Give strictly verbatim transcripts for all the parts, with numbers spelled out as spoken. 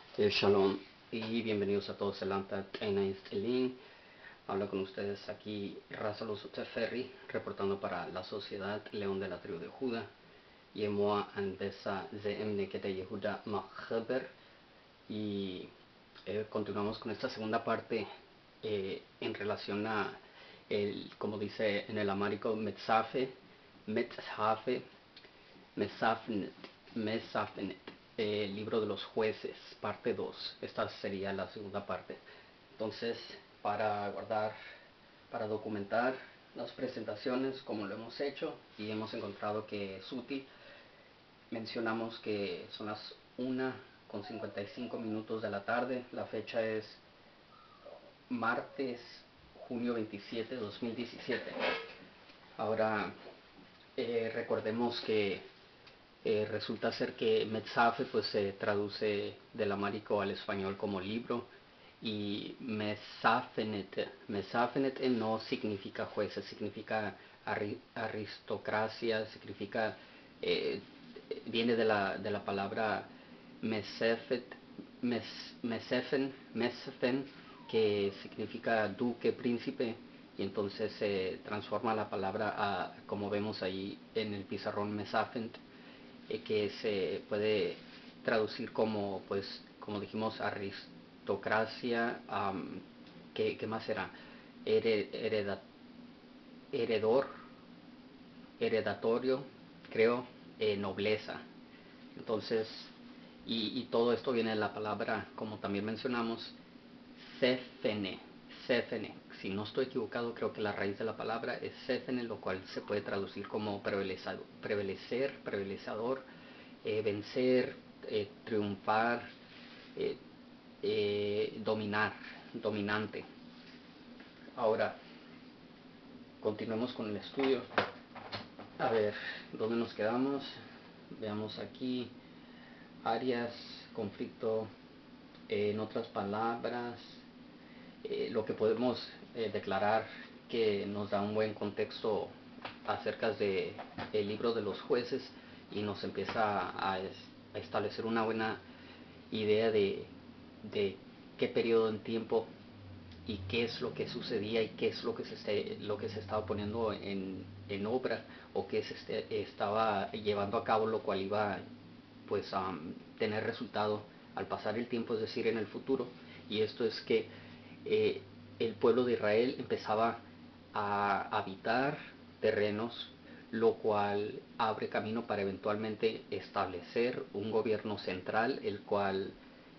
Eh, shalom y bienvenidos a todos el Antat Einaist Elin. Habla con ustedes aquí Razalo Ferry, reportando para la Sociedad León de la Tribu de Judá. Yemoa Andesa Zemne Kete Yehuda Machaber. Y eh, continuamos con esta segunda parte eh, en relación a, el, como dice en el amárico, Metzafe, Metzafe, Mesafnet, Mesafnet, el libro de los jueces, parte dos. Esta sería la segunda parte. Entonces, para guardar, para documentar las presentaciones como lo hemos hecho, y hemos encontrado que es útil, mencionamos que son las una con cincuenta y cinco minutos de la tarde. La fecha es martes, junio veintisiete de dos mil diecisiete. Ahora, eh, recordemos que eh, resulta ser que Metzafe pues se traduce del amárico al español como libro, y Mesafenet, Mesafenet no significa jueces, significa arri aristocracia, significa, eh, viene de la, de la palabra Mesefet, mes, Mesefen, Mesefen, que significa duque, príncipe, y entonces se eh, transforma la palabra a, como vemos ahí en el pizarrón, Mesafent, eh, que se puede traducir como, pues, como dijimos, aristocracia, um, ¿qué, ¿qué más será? Hered, hereda, heredor, heredatorio, creo, eh, nobleza. Entonces, y, y todo esto viene de la palabra, como también mencionamos, cefene, cefene. Si no estoy equivocado, creo que la raíz de la palabra es cefene, lo cual se puede traducir como prevalecer, prevalezador, eh, vencer, eh, triunfar, eh, eh, dominar, dominante. Ahora, continuemos con el estudio. A ver, ¿dónde nos quedamos? Veamos aquí, áreas, conflicto, eh, en otras palabras, eh, lo que podemos eh, declarar que nos da un buen contexto acerca de el libro de los jueces, y nos empieza a, a establecer una buena idea de, de qué periodo en tiempo y qué es lo que sucedía y qué es lo que se, esté, lo que se estaba poniendo en, en obra, o qué se este, estaba llevando a cabo, lo cual iba pues a um, tener resultado al pasar el tiempo, es decir, en el futuro. Y esto es que eh, el pueblo de Israel empezaba a habitar terrenos, lo cual abre camino para eventualmente establecer un gobierno central, el cual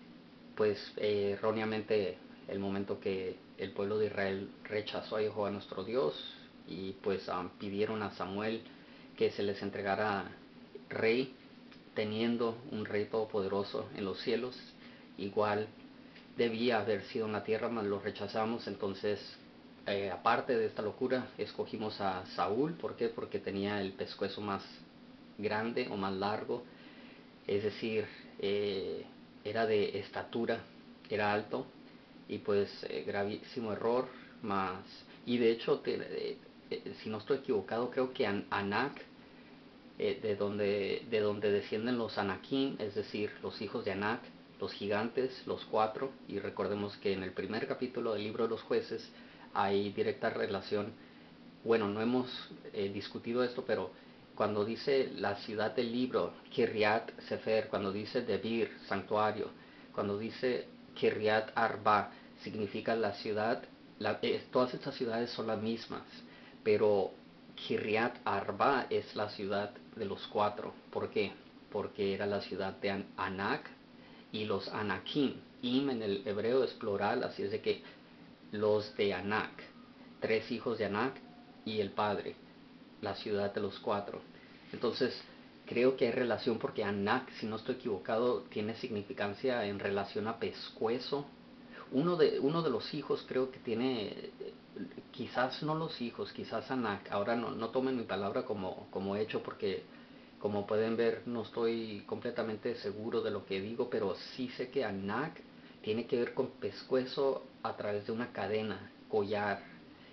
pues eh, erróneamente, el momento que el pueblo de Israel rechazó a Jehová nuestro Dios, y pues um, pidieron a Samuel que se les entregara rey, teniendo un rey todopoderoso en los cielos, igual debía haber sido en la tierra, mas lo rechazamos. Entonces, eh, aparte de esta locura, escogimos a Saúl. ¿Por qué? Porque tenía el pescuezo más grande o más largo, es decir, eh, era de estatura, era alto, y pues eh, gravísimo error. Más, y de hecho, te, eh, eh, si no estoy equivocado, creo que An Anak, eh, de, donde, de donde descienden los Anakim, es decir, los hijos de Anak, los gigantes, los cuatro. Y recordemos que en el primer capítulo del libro de los jueces hay directa relación. Bueno, no hemos eh, discutido esto, pero cuando dice la ciudad del libro, Kirriat Sefer, cuando dice Debir, santuario, cuando dice Kirriat Arba, significa la ciudad, la, eh, todas estas ciudades son las mismas, pero Kirriat Arba es la ciudad de los cuatro. ¿Por qué? Porque era la ciudad de Anak y los Anakim. Im en el hebreo es plural, así es de que los de Anak, tres hijos de Anak y el padre, la ciudad de los cuatro. Entonces, creo que hay relación, porque Anak, si no estoy equivocado, tiene significancia en relación a pescuezo. Uno de, uno de los hijos creo que tiene, quizás no los hijos, quizás Anak. Ahora no, no tomen mi palabra como, como hecho, porque como pueden ver no estoy completamente seguro de lo que digo, pero sí sé que Anak tiene que ver con pescuezo a través de una cadena, collar,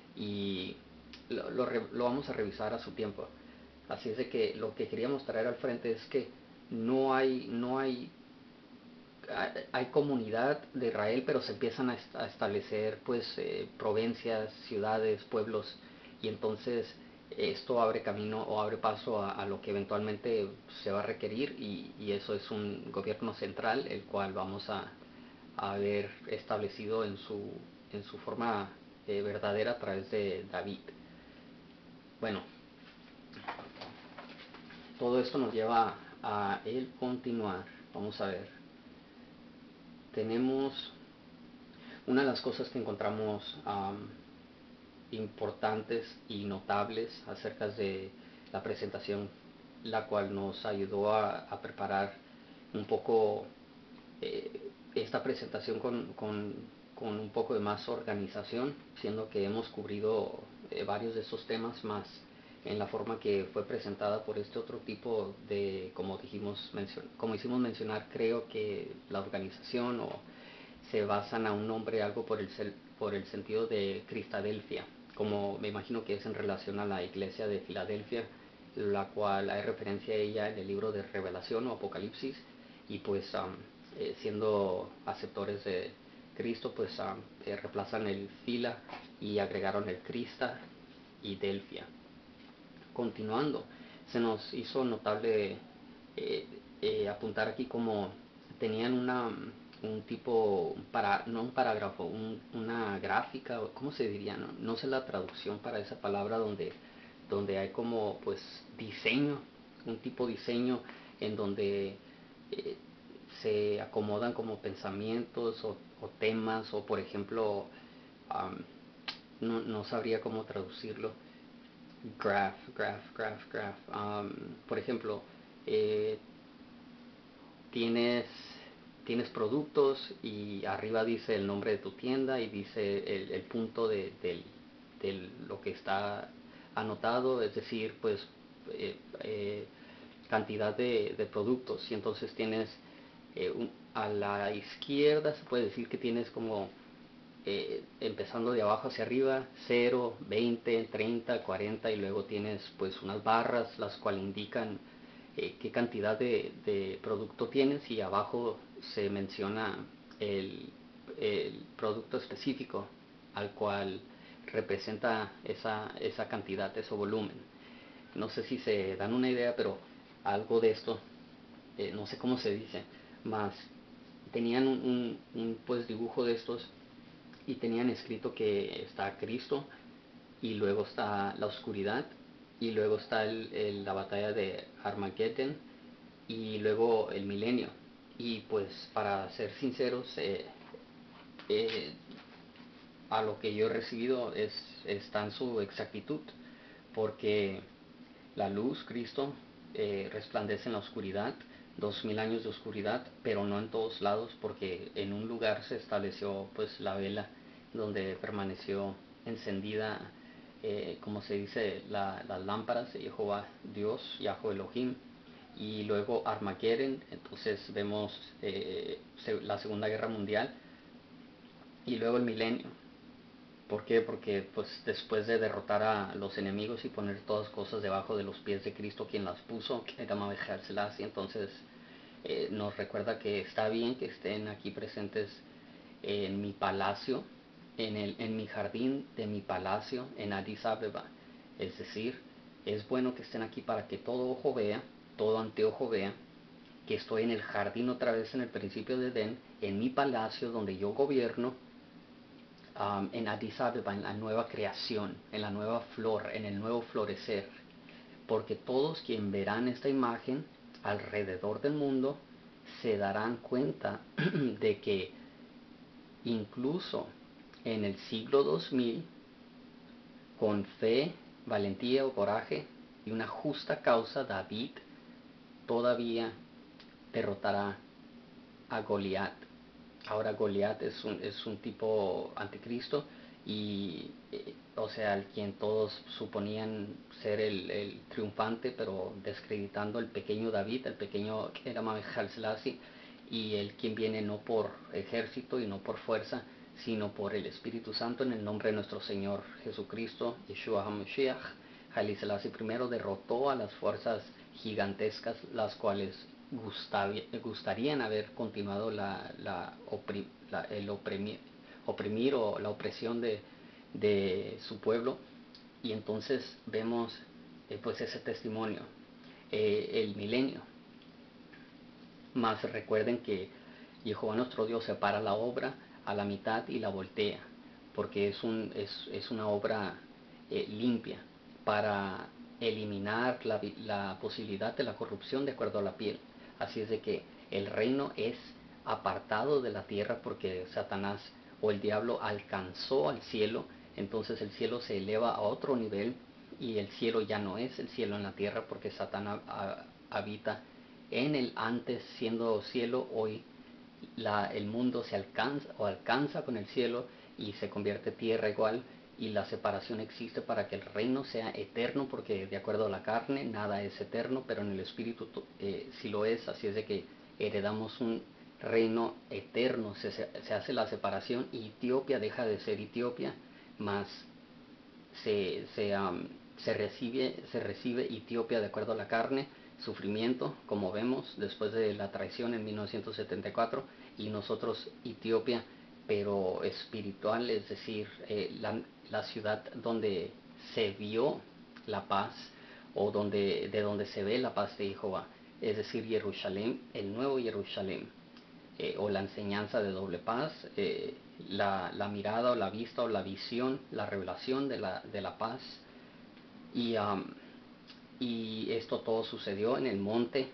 y lo, lo, lo vamos a revisar a su tiempo. Así es de que lo que queríamos traer al frente es que no hay, no hay, hay comunidad de Israel, pero se empiezan a, est a establecer pues eh, provincias, ciudades, pueblos, y entonces esto abre camino o abre paso a, a lo que eventualmente se va a requerir, y, y eso es un gobierno central, el cual vamos a, a ver establecido en su, en su forma eh, verdadera a través de David. Bueno, todo esto nos lleva a el continuar. Vamos a ver. Tenemos una de las cosas que encontramos um, importantes y notables acerca de la presentación, la cual nos ayudó a, a preparar un poco eh, esta presentación con, con, con un poco de más organización, siendo que hemos cubrido eh, varios de estos temas más en la forma que fue presentada por este otro tipo de, como dijimos, como hicimos mencionar, creo que la organización o se basan a un nombre algo por el, por el sentido de Cristadelfia, como me imagino que es en relación a la iglesia de Filadelfia, la cual hay referencia a ella en el libro de Revelación o Apocalipsis, y pues um, eh, siendo aceptores de Cristo, pues um, eh, reemplazan el fila y agregaron el Crista y Delfia. Continuando, se nos hizo notable eh, eh, apuntar aquí como tenían una un tipo, para, no un parágrafo, un, una gráfica, ¿cómo se diría? No, no sé la traducción para esa palabra, donde, donde hay como pues diseño, un tipo diseño en donde eh, se acomodan como pensamientos o, o temas, o por ejemplo, um, no, no sabría cómo traducirlo. Graph, graph, graph, graph. Um, por ejemplo, eh, tienes, tienes productos y arriba dice el nombre de tu tienda y dice el, el punto de, de, de, lo que está anotado, es decir, pues eh, eh, cantidad de, de productos, y entonces tienes eh, un, a la izquierda se puede decir que tienes como eh, empezando de abajo hacia arriba, cero, veinte, treinta, cuarenta, y luego tienes pues unas barras las cuales indican eh, qué cantidad de, de producto tienes, y abajo se menciona el, el producto específico al cual representa esa, esa cantidad, ese volumen. No sé si se dan una idea, pero algo de esto, eh, no sé cómo se dice, más tenían un, un, un pues dibujo de estos, y tenían escrito que está Cristo, y luego está la oscuridad, y luego está el, el, la batalla de Armageddon, y luego el milenio. Y pues para ser sinceros, eh, eh, a lo que yo he recibido es, está en su exactitud, porque la luz, Cristo, eh, resplandece en la oscuridad, dos mil años de oscuridad, pero no en todos lados, porque en un lugar se estableció pues la vela donde permaneció encendida, eh, como se dice, la, las lámparas de Jehová Dios, Yahweh Elohim, y luego Armageddon. Entonces vemos eh, la Segunda Guerra Mundial, y luego el milenio. ¿Por qué? Porque pues después de derrotar a los enemigos y poner todas las cosas debajo de los pies de Cristo, quien las puso, que era Mabejal Selassie, entonces eh, nos recuerda que está bien que estén aquí presentes en mi palacio, en, el, en mi jardín de mi palacio, en Addis Abeba. Es decir, es bueno que estén aquí para que todo ojo vea, todo anteojo vea, que estoy en el jardín otra vez, en el principio de Edén, en mi palacio donde yo gobierno, um, en Addis Abeba, en la nueva creación, en la nueva flor, en el nuevo florecer. Porque todos quien verán esta imagen alrededor del mundo se darán cuenta de que incluso en el siglo dos mil, con fe, valentía o coraje y una justa causa, David todavía derrotará a Goliat. Ahora Goliat es un, es un tipo anticristo, y eh, o sea, el quien todos suponían ser el, el triunfante, pero descreditando al pequeño David, el pequeño que era Mahal Selassie, y el quien viene no por ejército y no por fuerza, sino por el Espíritu Santo, en el nombre de nuestro Señor Jesucristo, Yeshua HaMashiach. Haile Selassie primero derrotó a las fuerzas gigantescas, las cuales gustaría, gustarían haber continuado la, la, opri, la el oprimir, oprimir o la opresión de, de su pueblo. Y entonces vemos eh, pues ese testimonio, eh, el milenio. Más recuerden que Jehová nuestro Dios separa la obra a la mitad y la voltea, porque es, un, es, es una obra eh, limpia para eliminar la, la posibilidad de la corrupción de acuerdo a la piel. Así es de que el reino es apartado de la tierra porque Satanás o el diablo alcanzó al cielo, entonces el cielo se eleva a otro nivel y el cielo ya no es el cielo en la tierra porque Satanás habita en el antes siendo cielo. Hoy la, el mundo se alcanza o alcanza con el cielo y se convierte tierra igual, y la separación existe para que el reino sea eterno, porque de acuerdo a la carne nada es eterno, pero en el espíritu eh, sí lo es. Así es de que heredamos un reino eterno. Se, se hace la separación y Etiopía deja de ser Etiopía, más se, se, um, se, recibe, se recibe Etiopía de acuerdo a la carne, sufrimiento, como vemos después de la traición en mil novecientos setenta y cuatro, y nosotros Etiopía, pero espiritual, es decir, eh, la, la ciudad donde se vio la paz, o donde, de donde se ve la paz de Jehová, es decir, Jerusalén, el nuevo Jerusalén, eh, o la enseñanza de doble paz, eh, la, la, mirada o la vista o la visión, la revelación de la, de la paz. Y, um, y esto todo sucedió en el monte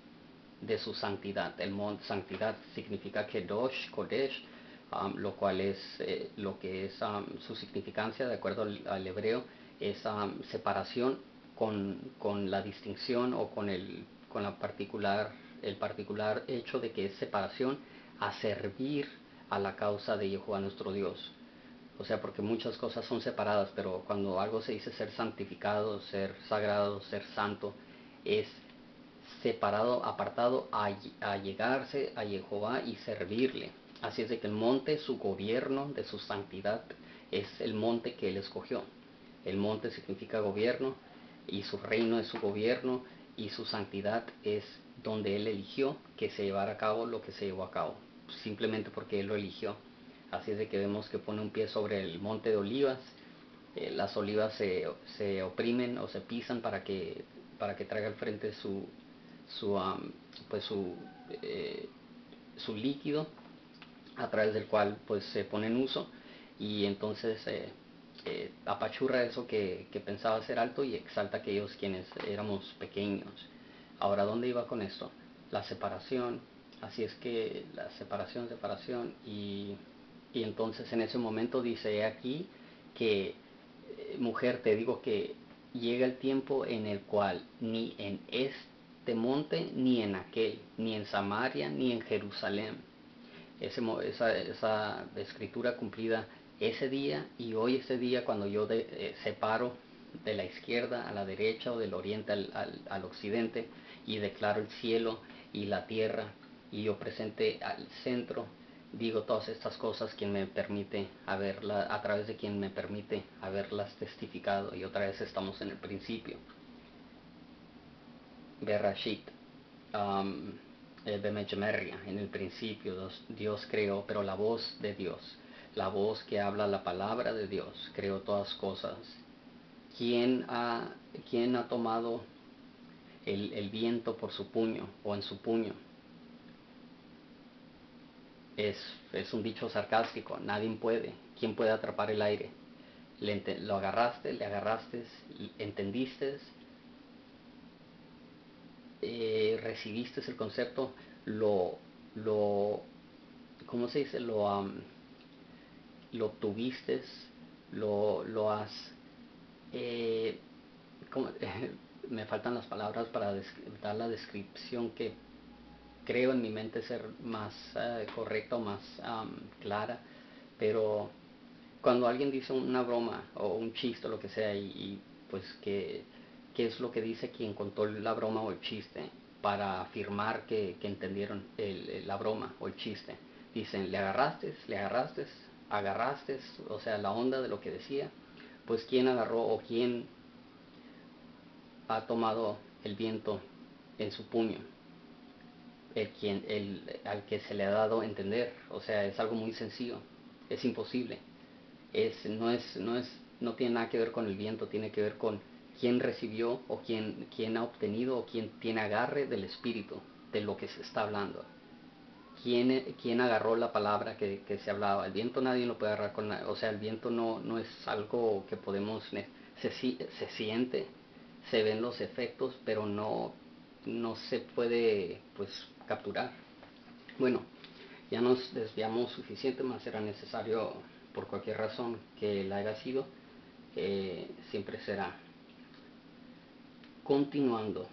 de su santidad. El monte santidad significa Kedosh, Kodesh, um, lo cual es eh, lo que es um, su significancia de acuerdo al, al hebreo, es um, separación con, con la distinción o con el, con la particular, el particular hecho de que es separación a servir a la causa de Jehová nuestro Dios. O sea, porque muchas cosas son separadas, pero cuando algo se dice ser santificado, ser sagrado, ser santo, es separado, apartado a, a llegarse a Jehová y servirle. Así es de que el monte, su gobierno de su santidad, es el monte que él escogió. El monte significa gobierno, y su reino es su gobierno, y su santidad es donde él eligió que se llevara a cabo lo que se llevó a cabo, simplemente porque él lo eligió. Así es de que vemos que pone un pie sobre el monte de olivas. Eh, las olivas se, se oprimen o se pisan para que, para que traiga al frente su, su, um, pues su, eh, su líquido, a través del cual pues se pone en uso, y entonces eh, eh, apachurra eso que, que pensaba ser alto y exalta a aquellos quienes éramos pequeños. Ahora, ¿dónde iba con esto? La separación. Así es que la separación, separación, y, y entonces en ese momento dice aquí que eh, mujer, te digo que llega el tiempo en el cual ni en este monte, ni en aquel, ni en Samaria, ni en Jerusalén, ese, esa, esa escritura cumplida ese día, y hoy ese día cuando yo de, eh, separo de la izquierda a la derecha o del oriente al, al, al occidente, y declaro el cielo y la tierra, y yo presente al centro, digo todas estas cosas quien me permite haberla, a través de quien me permite haberlas testificado. Y otra vez estamos en el principio, Berashit, um, Bemejemerria, en el principio Dios, Dios creó, pero la voz de Dios, la voz que habla la palabra de Dios, creó todas cosas. ¿Quién ha, quién ha tomado el, el viento por su puño o en su puño? Es, es un dicho sarcástico. Nadie puede. ¿Quién puede atrapar el aire? Le, lo agarraste, le agarraste, entendiste, eh, recibiste el concepto, lo, lo, ¿cómo se dice? Lo, um, lo obtuviste, lo, lo has, eh, ¿cómo? Me faltan las palabras para dar la descripción que creo en mi mente ser más uh, correcta o más um, clara, pero cuando alguien dice una broma o un chiste o lo que sea, y, y pues que, qué es lo que dice quien contó la broma o el chiste para afirmar que, que entendieron el, la broma o el chiste. Dicen, le agarraste, le agarraste, agarraste, o sea, la onda de lo que decía. Pues quién agarró o quién ha tomado el viento en su puño. el quien, el, al que se le ha dado a entender. O sea, es algo muy sencillo, es imposible. Es, no, es, no, es, no tiene nada que ver con el viento, tiene que ver con quién recibió o quién, quién ha obtenido o quién tiene agarre del Espíritu, de lo que se está hablando. ¿Quién, quién agarró la palabra que, que se hablaba? El viento nadie lo puede agarrar con la, o sea, el viento no, no es algo que podemos, se, se siente, se ven los efectos, pero no, no se puede pues capturar. Bueno, ya nos desviamos suficiente, más era necesario por cualquier razón que la haya sido, eh, siempre será. Continuando,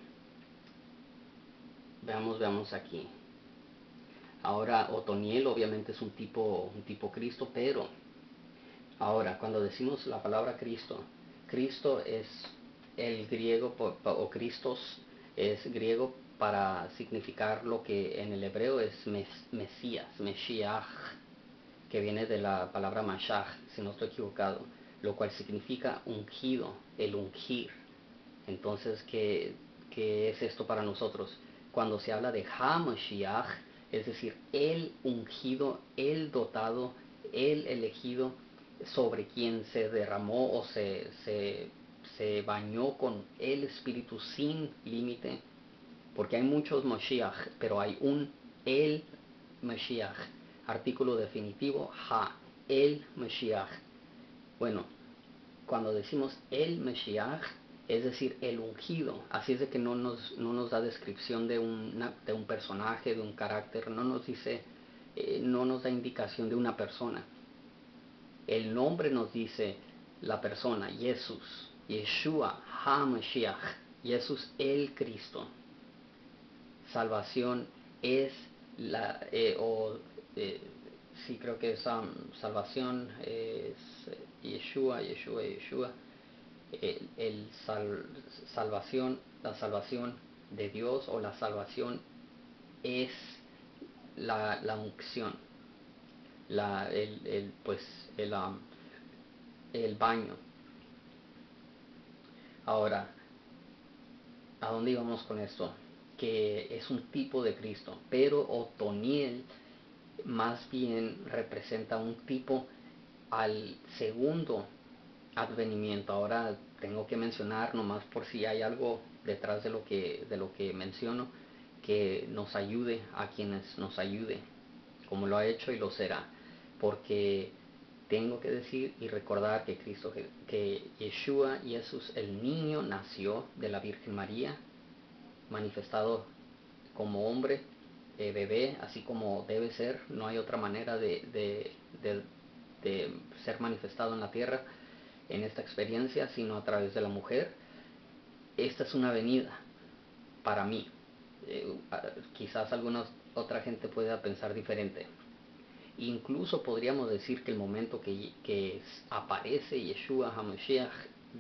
veamos, veamos aquí. Ahora, Otoniel obviamente es un tipo, un tipo Cristo, pero ahora, cuando decimos la palabra Cristo, Cristo es el griego, o Christos es griego para significar lo que en el hebreo es mes, Mesías, Meshiach, que viene de la palabra Mashach, si no estoy equivocado, lo cual significa ungido, el ungir. Entonces, ¿qué, qué es esto para nosotros? Cuando se habla de HaMashiach, es decir, el ungido, el dotado, el elegido, sobre quien se derramó o se, se, se bañó con el Espíritu sin límite, porque hay muchos Mashiach, pero hay un el Mashiach, artículo definitivo, Ha, el Mashiach. Bueno, cuando decimos el Mashiach, es decir, el ungido, así es de que no nos, no nos da descripción de, una, de un personaje, de un carácter, no nos dice, eh, no nos da indicación de una persona. El nombre nos dice la persona, Jesús, Yeshua, HaMashiach, Jesús el Cristo. Salvación es la, eh, o eh, sí creo que es um, salvación, es Yeshua, Yeshua, Yeshua, el, el sal, salvación, la salvación de Dios o la salvación es la, la unción, la, el, el, pues el, um, el baño. Ahora, ¿a dónde íbamos con esto? Que es un tipo de Cristo, pero Otoniel más bien representa un tipo al segundo advenimiento. Ahora tengo que mencionar, nomás por si hay algo detrás de lo que, de lo que menciono, que nos ayude a quienes nos ayude, como lo ha hecho y lo será. Porque tengo que decir y recordar que Cristo, que, que Yeshua, Jesús, el niño, nació de la Virgen María, manifestado como hombre, eh, bebé, así como debe ser. No hay otra manera de, de, de, de ser manifestado en la tierra en esta experiencia, sino a través de la mujer. Esta es una venida para mí. Eh, quizás alguna otra gente pueda pensar diferente. Incluso podríamos decir que el momento que, que aparece Yeshua HaMashiach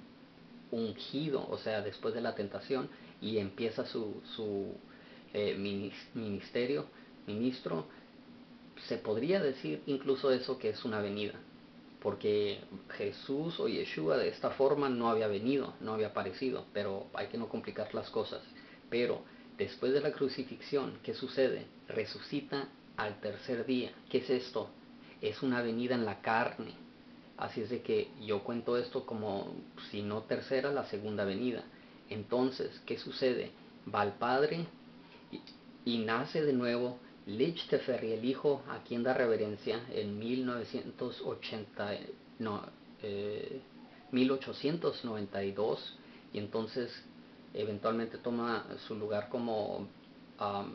ungido, o sea, después de la tentación, y empieza su, su eh, ministerio, ministro, se podría decir incluso eso que es una venida, porque Jesús o Yeshua de esta forma no había venido, no había aparecido, pero hay que no complicar las cosas. Pero después de la crucifixión, ¿qué sucede? Resucita al tercer día. ¿Qué es esto? Es una venida en la carne. Así es de que yo cuento esto como, si no tercera, la segunda venida. Entonces, ¿qué sucede? Va al Padre y, y nace de nuevo Lich Teferi, el hijo a quien da reverencia en mil novecientos ochenta, no, eh, mil ochocientos noventa y dos, y entonces eventualmente toma su lugar como, um,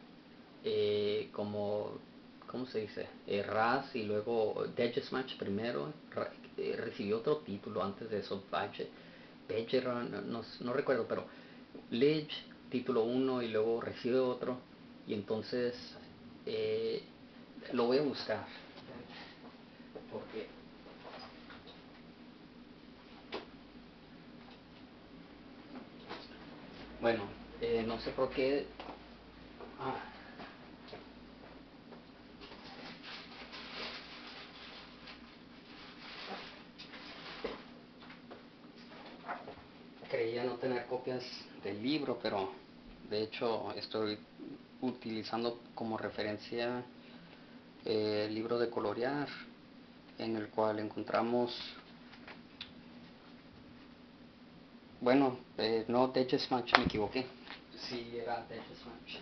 eh, como, ¿cómo se dice? Eh, Raz, y luego Dejesmach primero, eh, recibió otro título antes de eso, Badger, no, no, no recuerdo, pero Lich, título uno, y luego recibe otro, y entonces eh, lo voy a buscar, porque, bueno, eh, no sé por qué, ah, creía no tener copias del libro, pero de hecho estoy utilizando como referencia eh, el libro de colorear, en el cual encontramos, bueno, eh, no Dejesmatch, me equivoqué, sí era Dejesmatch.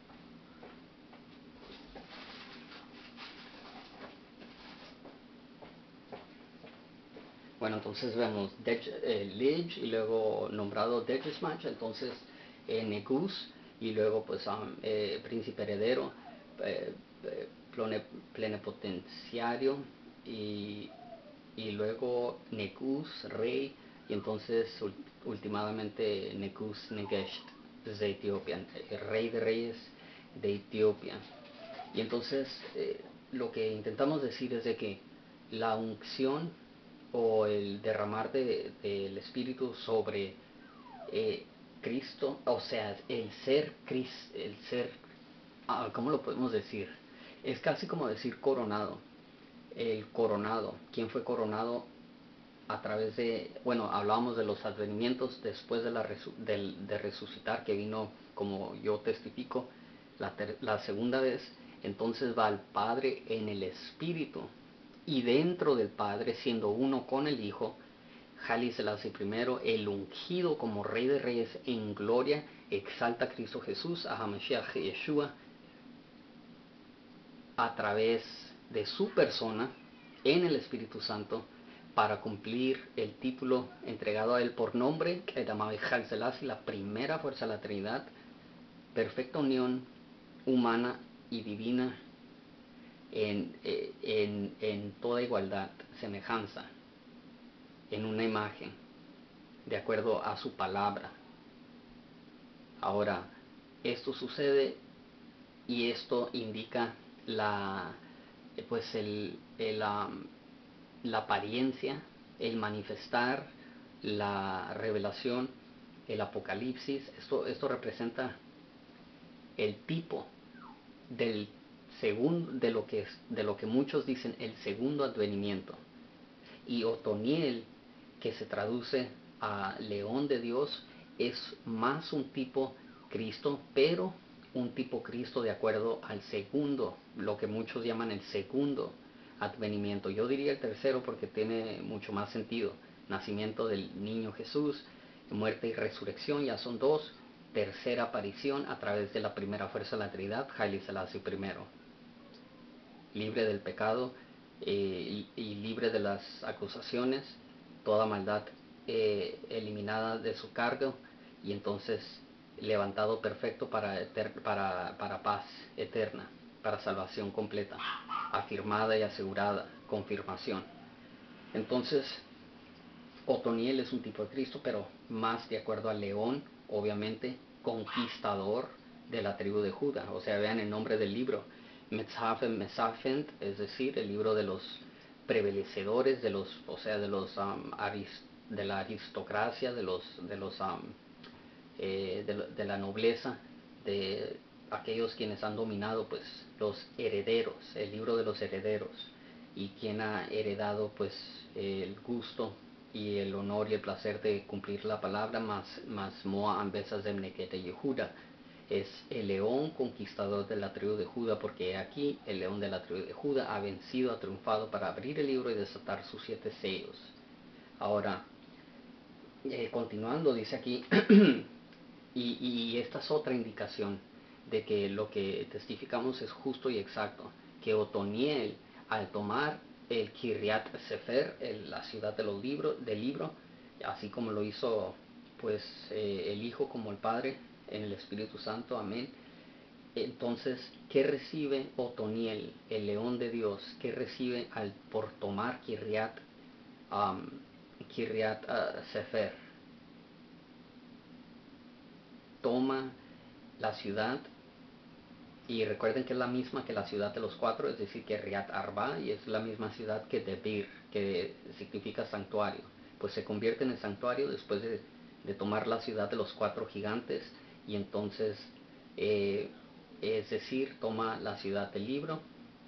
Bueno, entonces vemos Dej, eh, Lige y luego nombrado Dejesmatch, entonces eh, Negus y luego pues um, eh, príncipe heredero, eh, eh, plone, plenipotenciario y, y luego Negus, rey, y entonces últimamente Negus Negesht de Etiopía, el rey de reyes de Etiopía. Y entonces eh, lo que intentamos decir es de que la unción o el derramar del de, de Espíritu sobre eh, Cristo, o sea, el ser Cristo, el ser, ah, ¿cómo lo podemos decir? Es casi como decir coronado, el coronado, ¿quién fue coronado? A través de, bueno, hablábamos de los advenimientos después de, la resu, de, de resucitar, que vino, como yo testifico, la, ter, la segunda vez, entonces va al Padre en el Espíritu, y dentro del Padre, siendo uno con el Hijo, Haile Selassie primero, el ungido como Rey de Reyes en gloria, exalta a Cristo Jesús, a Hamashiach Yeshua, a través de su persona, en el Espíritu Santo, para cumplir el título entregado a él por nombre, que llamaba Haile Selassie, la primera fuerza de la Trinidad, perfecta unión humana y divina en, en, en toda igualdad, semejanza, en una imagen, de acuerdo a su palabra. Ahora, esto sucede y esto indica la, pues el, el, um, la apariencia, el manifestar, la revelación, el apocalipsis. Esto, esto representa el tipo del segundo, de lo que es, de lo que muchos dicen el segundo advenimiento. Y Otoniel, que se traduce a león de Dios, es más un tipo Cristo, pero un tipo Cristo de acuerdo al segundo, lo que muchos llaman el segundo advenimiento. Yo diría el tercero porque tiene mucho más sentido. Nacimiento del niño Jesús, muerte y resurrección, ya son dos. Tercera aparición a través de la primera fuerza de la Trinidad, Haile Selassie primero. Libre del pecado eh, y, y libre de las acusaciones, toda maldad eh, eliminada de su cargo, y entonces levantado perfecto para, eter, para, para paz eterna, para salvación completa, afirmada y asegurada, confirmación. Entonces, Otoniel es un tipo de Cristo, pero más de acuerdo al león, obviamente, conquistador de la tribu de Judá. O sea, vean el nombre del libro, Metzafen Mesafent, es decir, el libro de los prevalecedores, de los, o sea, de los um, arist, de la aristocracia, de los, de los, um, eh, de, de la nobleza, de aquellos quienes han dominado, pues, los herederos, el libro de los herederos, y quien ha heredado, pues, el gusto y el honor y el placer de cumplir la palabra, más, más Moa Ambesas de Mnequete Yehuda. Es el león conquistador de la tribu de Judá, porque aquí el león de la tribu de Judá ha vencido, ha triunfado para abrir el libro y desatar sus siete sellos. Ahora, eh, continuando, dice aquí, y, y esta es otra indicación de que lo que testificamos es justo y exacto, que Otoniel, al tomar el Kiryat Sefer, el, la ciudad de los libros, del libro, así como lo hizo pues eh, el Hijo como el Padre en el Espíritu Santo, amén. Entonces, ¿qué recibe Otoniel, el león de Dios? ¿Qué recibe al por tomar Kiryat, um, Kiryat uh, Sefer? Toma la ciudad, y recuerden que es la misma que la ciudad de los cuatro, es decir, que Riat Arba, y es la misma ciudad que Debir, que significa santuario. Pues se convierte en el santuario después de, de tomar la ciudad de los cuatro gigantes, y entonces, eh, es decir, toma la ciudad del libro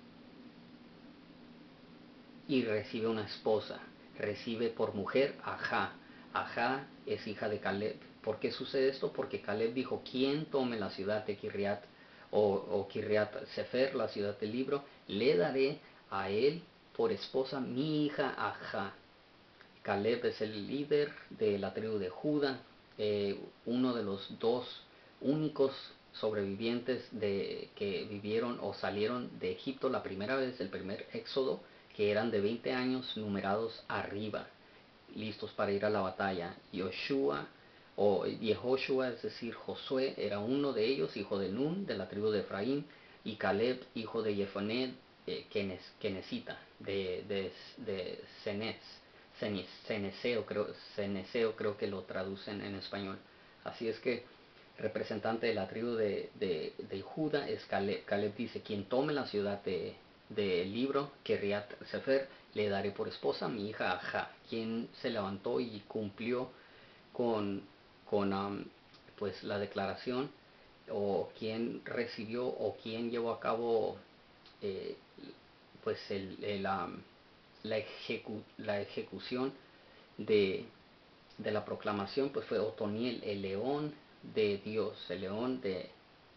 y recibe una esposa. Recibe por mujer a Ajá. Ajá es hija de Caleb. ¿Por qué sucede esto? Porque Caleb dijo, ¿quién tome la ciudad de Kiriat o, o Kiriat Sefer, la ciudad del libro, le daré a él por esposa mi hija Ajá. Caleb es el líder de la tribu de Judá, eh, uno de los dos únicos sobrevivientes de, que vivieron o salieron de Egipto la primera vez, el primer éxodo, que eran de veinte años numerados arriba, listos para ir a la batalla. Yoshua o Yehoshua, es decir, Josué, era uno de ellos, hijo de Nun, de la tribu de Efraín, y Caleb, hijo de Jefoné, eh, Kenesita, de, de, de Cenez. Ceneseo creo, Ceneseo creo que lo traducen en español. Así es que representante de la tribu de, de, de Judá es Caleb. Caleb dice, quien tome la ciudad de, del libro, Kiriat Sefer, le daré por esposa mi hija Ajá, quien se levantó y cumplió con, con um, pues la declaración, o quien recibió o quien llevó a cabo eh, pues el, el, um, la, ejecu la ejecución de, de la proclamación, pues fue Otoniel, el león de Dios, el león de...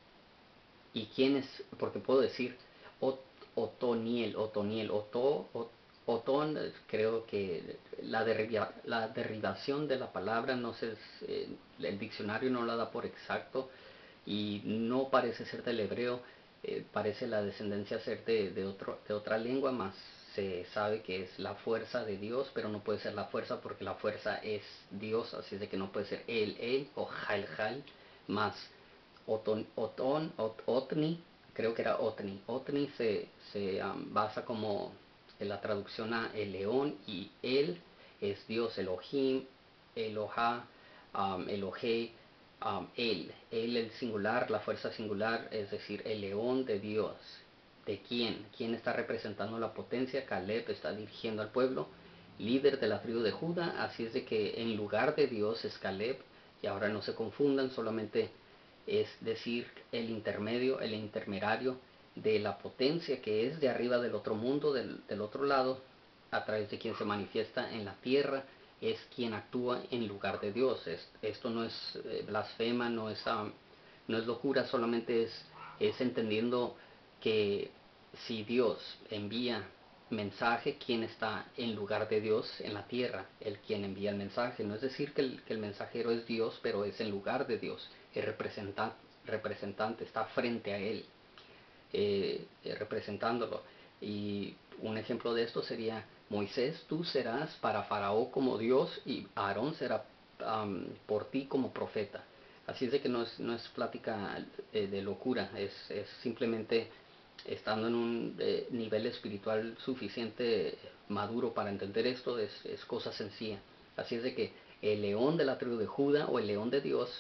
¿Y quién es? Porque puedo decir Ot, Otoniel, Otoniel, Oto, Ot, Otón, creo que la, derriba, la derivación de la palabra, no sé, eh, el diccionario no la da por exacto y no parece ser del hebreo, eh, parece la descendencia ser de, de, otro, de otra lengua, más se sabe que es la fuerza de Dios, pero no puede ser la fuerza porque la fuerza es Dios, así es de que no puede ser él, él o jal, jal, más Oton, Oton, Ot, Otni, creo que era Otni. Otni se, se um, basa como en la traducción a el león y él es Dios, Elohim, Eloha, um, Elohe, um, él, él el singular, la fuerza singular, es decir, el león de Dios. ¿De quién? ¿Quién está representando la potencia? Caleb está dirigiendo al pueblo, líder de la tribu de Judá, así es de que en lugar de Dios es Caleb, y ahora no se confundan, solamente es decir, el intermedio, el intermediario de la potencia que es de arriba del otro mundo, del, del otro lado, a través de quien se manifiesta en la tierra, es quien actúa en lugar de Dios. Es, esto no es eh, blasfema, no es, um, no es locura, solamente es, es entendiendo que si Dios envía mensaje, quien está en lugar de Dios en la tierra, el quien envía el mensaje. No es decir que el, que el mensajero es Dios, pero es en lugar de Dios. El representante, representante está frente a él, eh, eh, representándolo. Y un ejemplo de esto sería Moisés, tú serás para Faraón como Dios y Aarón será um, por ti como profeta. Así es de que no es, no es plática eh, de locura, es, es simplemente estando en un eh, nivel espiritual suficiente maduro para entender esto, es, es cosa sencilla. Así es de que el león de la tribu de Judá o el león de Dios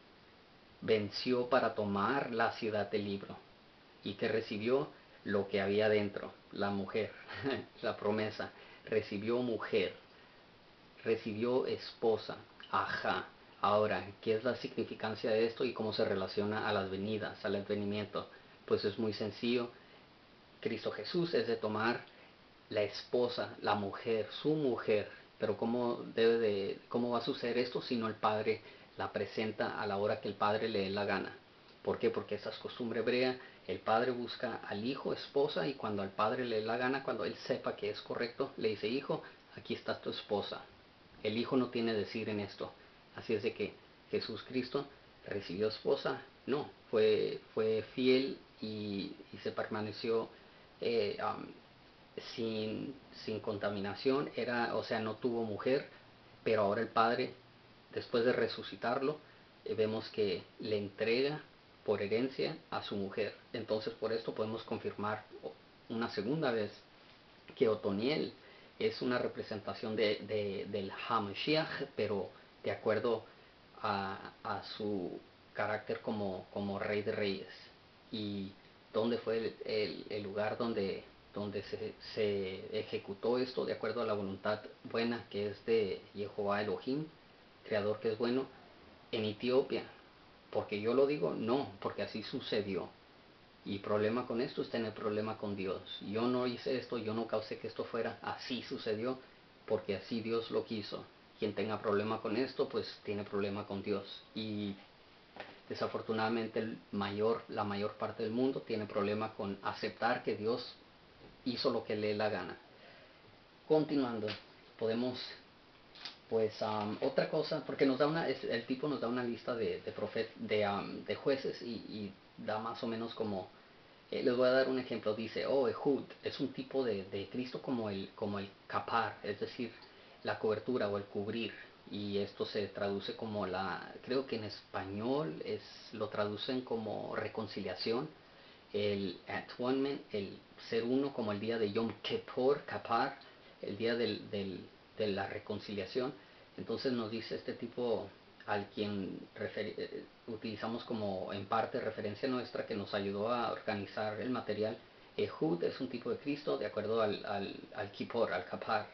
venció para tomar la ciudad del libro y que recibió lo que había dentro, la mujer, la promesa, recibió mujer, recibió esposa, ajá. Ahora, ¿qué es la significancia de esto y cómo se relaciona a las venidas, al advenimiento? Pues es muy sencillo. Cristo Jesús es de tomar la esposa, la mujer, su mujer, pero cómo debe de, cómo va a suceder esto si no el Padre la presenta a la hora que el Padre le dé la gana. ¿Por qué? Porque esa es costumbre hebrea. El Padre busca al hijo, esposa, y cuando al Padre le dé la gana, cuando él sepa que es correcto, le dice, hijo, aquí está tu esposa. El hijo no tiene decir en esto. Así es de que Jesús Cristo recibió esposa, no, fue, fue fiel y, y se permaneció eh, um, sin, sin contaminación, era, o sea, no tuvo mujer, pero ahora el Padre, después de resucitarlo, eh, vemos que le entrega por herencia a su mujer. Entonces por esto podemos confirmar una segunda vez que Otoniel es una representación de, de, del Hamashiach, pero de acuerdo a, a su carácter como, como rey de reyes. Y dónde fue el, el, el lugar donde, donde se, se ejecutó esto de acuerdo a la voluntad buena que es de Jehová Elohim, creador que es bueno, en Etiopía. Porque yo lo digo, no, porque así sucedió. Y problema con esto es tener problema con Dios. Yo no hice esto, yo no causé que esto fuera, así sucedió, porque así Dios lo quiso. Quien tenga problema con esto, pues tiene problema con Dios. Y desafortunadamente el mayor, la mayor parte del mundo tiene problema con aceptar que Dios hizo lo que le dé la gana. Continuando, podemos, pues, um, otra cosa, porque nos da una, el tipo nos da una lista de, de, profet, de, um, de jueces y, y da más o menos como, eh, les voy a dar un ejemplo, dice, oh, Ehud es un tipo de, de Cristo como el, como el capar, es decir, la cobertura o el cubrir, y esto se traduce como la, creo que en español es, lo traducen como reconciliación, el atonement, el ser uno, como el día de Yom Kippur, Kapar, el día del, del, de la reconciliación. Entonces nos dice este tipo al quien refer, utilizamos como en parte referencia nuestra, que nos ayudó a organizar el material. Ehud es un tipo de Cristo de acuerdo al, al, al Kippur, al Kapar,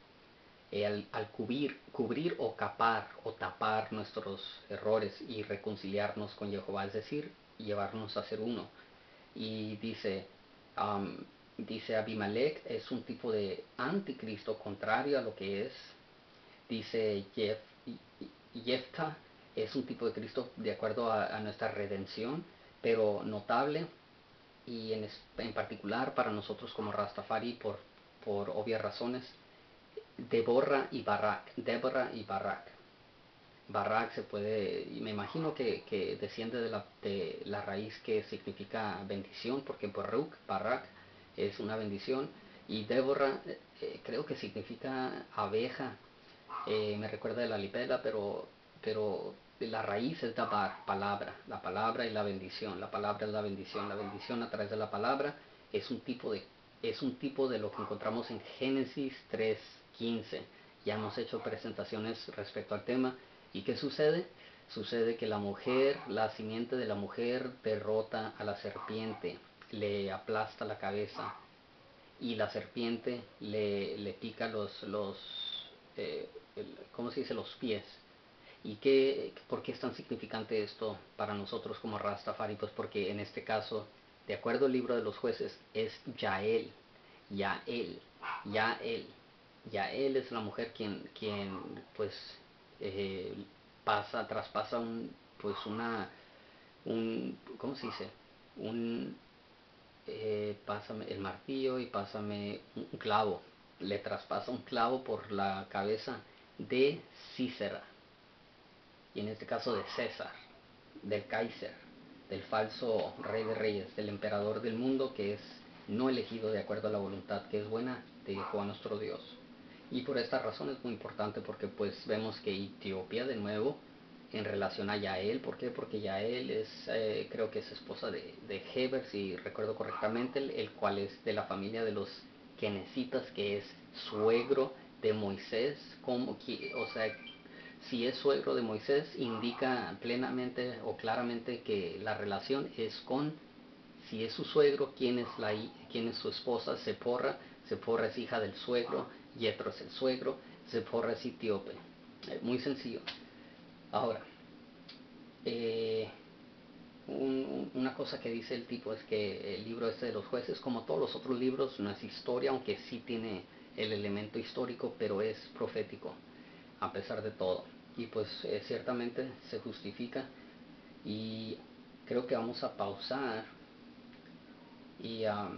eh, al, al cubrir, cubrir o capar o tapar nuestros errores y reconciliarnos con Jehová, es decir, llevarnos a ser uno. Y dice, um, dice Abimelech es un tipo de anticristo contrario a lo que es. Dice Jef, Jefta es un tipo de Cristo de acuerdo a, a nuestra redención, pero notable y en, en particular para nosotros como Rastafari por, por obvias razones. Deborah y Barak, Deborah y Barak. Barak se puede, y me imagino que, que desciende de la, de la raíz que significa bendición, porque Baruch, Barak, es una bendición, y Deborah eh, creo que significa abeja, eh, me recuerda de la libela, pero, pero la raíz es Dabar, palabra, la palabra y la bendición, la palabra es la bendición, la bendición a través de la palabra es un tipo de, es un tipo de lo que encontramos en Génesis tres quince. Ya hemos hecho presentaciones respecto al tema. ¿Y qué sucede? Sucede que la mujer, la simiente de la mujer derrota a la serpiente, le aplasta la cabeza y la serpiente le, le pica los, los eh, el, ¿cómo se dice? Los pies. ¿Y qué, por qué es tan significante esto para nosotros como Rastafari? Pues porque en este caso, de acuerdo al libro de los jueces, es Yael, Yael, Yael. Yael es la mujer quien, quien pues, eh, pasa, traspasa un, pues una, un, ¿cómo se dice? Un, eh, pásame el martillo y pásame un clavo. Le traspasa un clavo por la cabeza de Cícera, y en este caso de César, del Kaiser, del falso rey de reyes, del emperador del mundo que es no elegido de acuerdo a la voluntad que es buena de Jehová nuestro Dios. Y por esta razón es muy importante porque pues vemos que Etiopía de nuevo en relación a Yael, ¿por qué? Porque Yael es, eh, creo que es esposa de, de Heber, si recuerdo correctamente, el, el cual es de la familia de los Kenesitas, que es suegro de Moisés, como, o sea, si es suegro de Moisés, indica plenamente o claramente que la relación es con, si es su suegro, quién es, la, quién es su esposa, Sephora. Sephora es hija del suegro, Yetro es el suegro, Sephora es etíope. Eh, muy sencillo. Ahora, eh, un, una cosa que dice el tipo es que el libro este de los jueces, como todos los otros libros, no es historia, aunque sí tiene el elemento histórico, pero es profético, a pesar de todo. Y pues eh, ciertamente se justifica, y creo que vamos a pausar y um,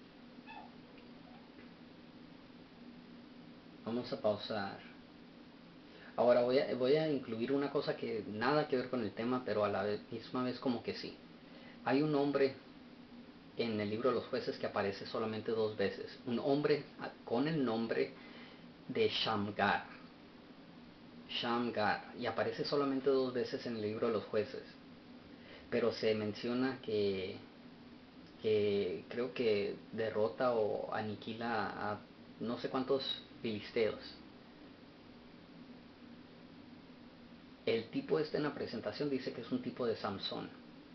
vamos a pausar. Ahora voy a, voy a incluir una cosa que nada que ver con el tema, pero a la misma vez como que sí. Hay un hombre en el libro de los jueces que aparece solamente dos veces. Un hombre con el nombre de Shamgar. Shamgar. Y aparece solamente dos veces en el libro de los jueces. Pero se menciona que, que creo que derrota o aniquila a no sé cuántos filisteos. El tipo este en la presentación dice que es un tipo de Samson.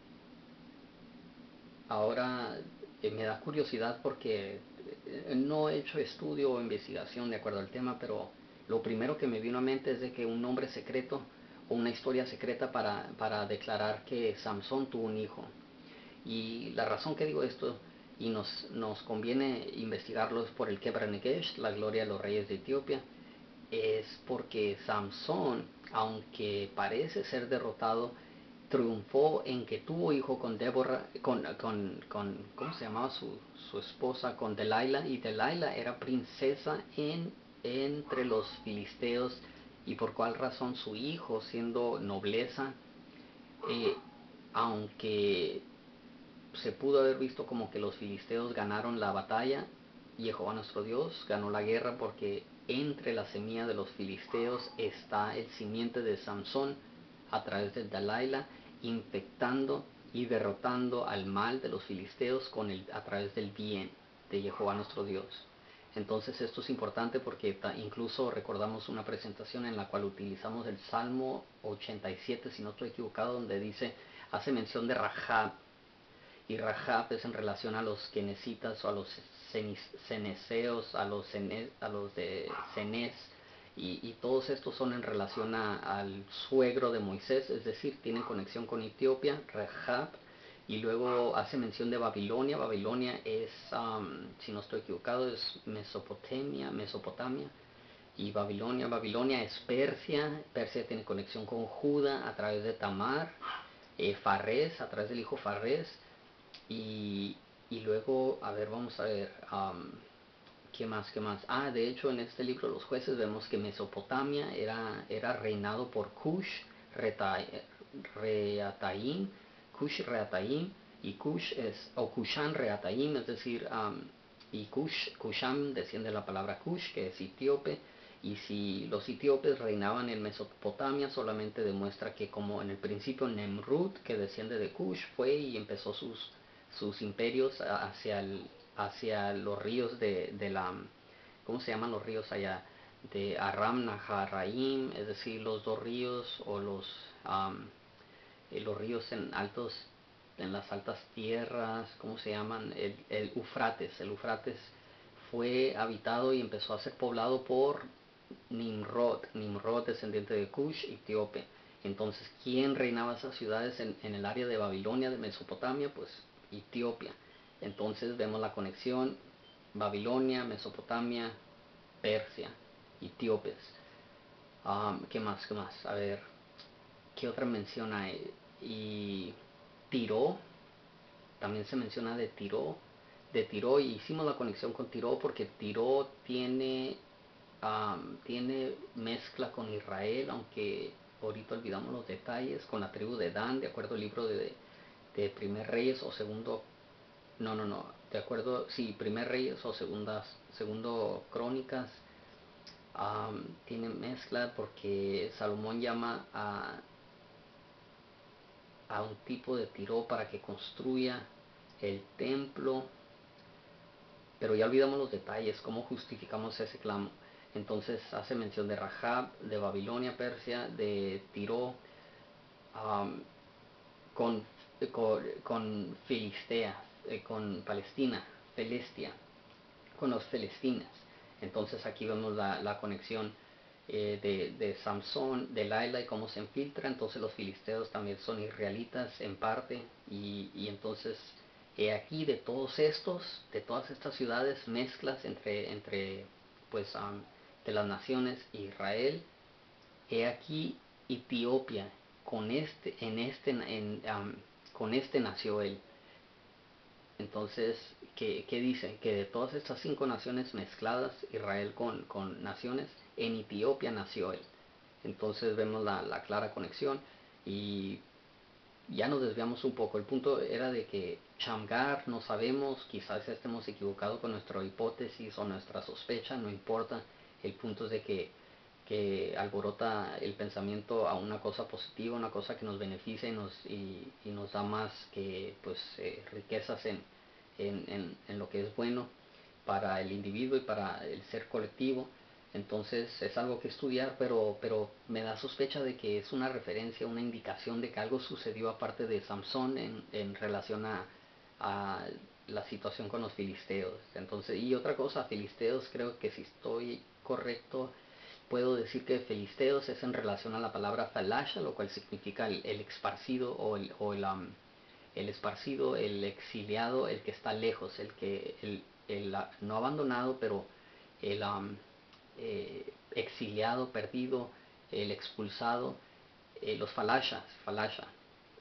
Ahora eh, me da curiosidad porque eh, no he hecho estudio o investigación de acuerdo al tema, pero lo primero que me vino a mente es de que un nombre secreto o una historia secreta para, para declarar que Samson tuvo un hijo. Y la razón que digo esto, y nos, nos conviene investigarlo, es por el Kebra-Negesh, la gloria de los reyes de Etiopía, es porque Samson, aunque parece ser derrotado, triunfó en que tuvo hijo con Débora, con, con, con ¿cómo se llamaba su, su esposa? Con Delilah, y Delilah era princesa en, entre los filisteos, y por cuál razón su hijo, siendo nobleza, eh, aunque se pudo haber visto como que los filisteos ganaron la batalla, y Jehová nuestro Dios ganó la guerra, porque entre la semilla de los filisteos está el simiente de Sansón a través de Delilah, infectando y derrotando al mal de los filisteos con el, a través del bien de Jehová nuestro Dios. Entonces esto es importante porque incluso recordamos una presentación en la cual utilizamos el Salmo ochenta y siete, si no estoy equivocado, donde dice, hace mención de Rahab, y Rahab es en relación a los kenesitas o a los ceneseos, a los, a los de Cenez, y, y todos estos son en relación a, al suegro de Moisés, es decir, tienen conexión con Etiopía, Rahab. Y luego hace mención de Babilonia. Babilonia es, um, si no estoy equivocado, es Mesopotamia, Mesopotamia. Y Babilonia, Babilonia es Persia. Persia tiene conexión con Judá a través de Tamar. Eh, Farés, a través del hijo Farés. Y, y luego, a ver, vamos a ver, um, ¿qué más, qué más? Ah, de hecho, en este libro Los Jueces vemos que Mesopotamia era, era reinado por Cush, Reataim, Cush Reataim, y Cush es, o Cushan Reataim, es decir, um, y Cush, Cusham desciende de la palabra Cush, que es etíope, y si los etíopes reinaban en Mesopotamia, solamente demuestra que como en el principio Nemrut, que desciende de Cush, fue y empezó sus, sus imperios hacia, el, hacia los ríos de, de la, ¿cómo se llaman los ríos allá? De Aram Naharaim, es decir, los dos ríos o los, um, eh, los ríos en altos, en las altas tierras, ¿cómo se llaman? El, el Eufrates, el Eufrates fue habitado y empezó a ser poblado por Nimrod, Nimrod descendiente de Cush, etíope. Entonces, ¿quién reinaba esas ciudades en, en el área de Babilonia, de Mesopotamia? Pues Etiopía. Entonces vemos la conexión, Babilonia, Mesopotamia, Persia, etíopes. Um, ¿Qué más? ¿Qué más? A ver, ¿qué otra mención hay? Y Tiro, también se menciona de Tiro, de Tiro, y hicimos la conexión con Tiro porque Tiro tiene, um, tiene mezcla con Israel, aunque ahorita olvidamos los detalles, con la tribu de Dan, de acuerdo al libro de, de Primer Reyes o Segundo, no, no, no, de acuerdo, sí, Primer Reyes o segundas, Segundo Crónicas. Um, tiene mezcla porque Salomón llama a, a un tipo de Tiro para que construya el templo, pero ya olvidamos los detalles, cómo justificamos ese clamo. Entonces hace mención de Rahab, de Babilonia, Persia, de Tiro, um, con, con, con Filistea, eh, con Palestina, Pelestia, con los Felestinas. Entonces aquí vemos la, la conexión eh, de, de Samson, de Laila, y cómo se infiltra. Entonces los filisteos también son israelitas en parte, y, y entonces he aquí de todos estos, de todas estas ciudades, mezclas entre, entre pues um, de las naciones, Israel, he aquí Etiopía, con este, en este, en, um, con este nació él. Entonces, ¿qué, ¿qué dice? Que de todas estas cinco naciones mezcladas, Israel con, con naciones, en Etiopía nació él. Entonces vemos la, la clara conexión, y ya nos desviamos un poco. El punto era de que Shamgar, no sabemos, quizás estemos equivocados con nuestra hipótesis o nuestra sospecha, no importa. El punto es de que, que alborota el pensamiento a una cosa positiva, una cosa que nos beneficia y nos, y, y nos da más que pues eh, riquezas en, en, en, en lo que es bueno para el individuo y para el ser colectivo. Entonces es algo que estudiar, pero, pero me da sospecha de que es una referencia, una indicación de que algo sucedió aparte de Samson en, en relación a, a la situación con los filisteos. Entonces, y otra cosa, filisteos, creo que si estoy correcto, puedo decir que filisteos es en relación a la palabra falasha, lo cual significa el, el esparcido o el, o el, um, el esparcido, el exiliado, el que está lejos, el que el, el no abandonado, pero el um, eh, exiliado, perdido, el expulsado, eh, los falashas, falasha.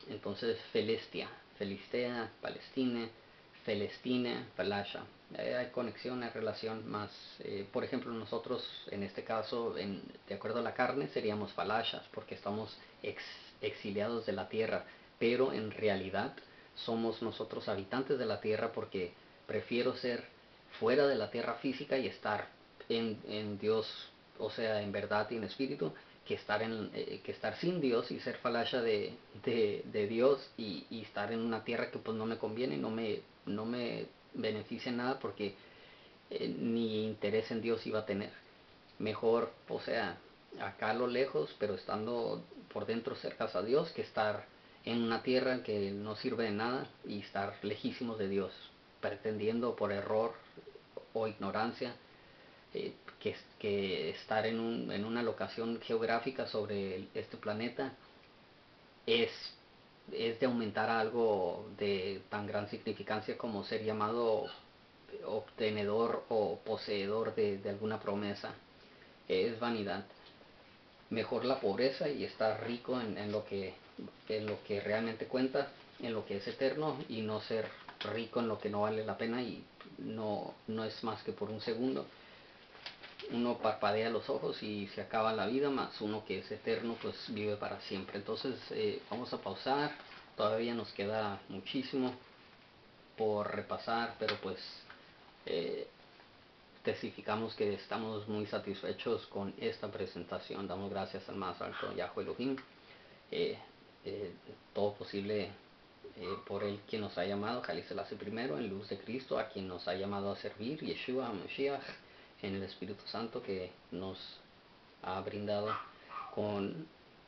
Entonces, Felestia, Felistea, Palestina, Felestina, Falasha. Eh, hay conexión, hay relación más. Eh, por ejemplo, nosotros en este caso, en, de acuerdo a la carne, seríamos falashas porque estamos ex, exiliados de la tierra, pero en realidad somos nosotros habitantes de la tierra porque prefiero ser fuera de la tierra física y estar en, en Dios, o sea, en verdad y en espíritu, que estar en eh, que estar sin Dios y ser falasha de, de, de Dios y, y, estar en una tierra que pues no me conviene, no me, no me beneficia en nada porque eh, ni interés en Dios iba a tener. Mejor, o sea, acá a lo lejos, pero estando por dentro cerca a Dios, que estar en una tierra que no sirve de nada y estar lejísimos de Dios, pretendiendo por error o ignorancia eh, que, que, estar en, un, en, una locación geográfica sobre el, este planeta es, es de aumentar algo de tan gran significancia como ser llamado obtenedor o poseedor de, de alguna promesa. Es vanidad. Mejor la pobreza y estar rico en, en, lo que, en lo que realmente cuenta, en lo que es eterno, y no ser rico en lo que no vale la pena y no, no es más que por un segundo. Uno parpadea los ojos y se acaba la vida, más uno que es eterno pues vive para siempre. Entonces eh, vamos a pausar, todavía nos queda muchísimo por repasar, pero pues eh, testificamos que estamos muy satisfechos con esta presentación. Damos gracias al más alto Yahweh Elohim, eh, eh, todo posible eh, por él quien nos ha llamado, Haile Selassie primero, en luz de Cristo, a quien nos ha llamado a servir, Yeshua HaMashiach, en el Espíritu Santo que nos ha brindado con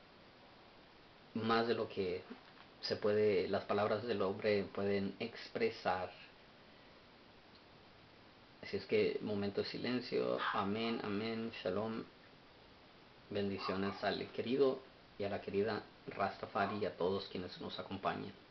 más de lo que se puede, las palabras del hombre pueden expresar. Así es que momento de silencio, amén, amén, shalom, bendiciones al querido y a la querida Rastafari y a todos quienes nos acompañan.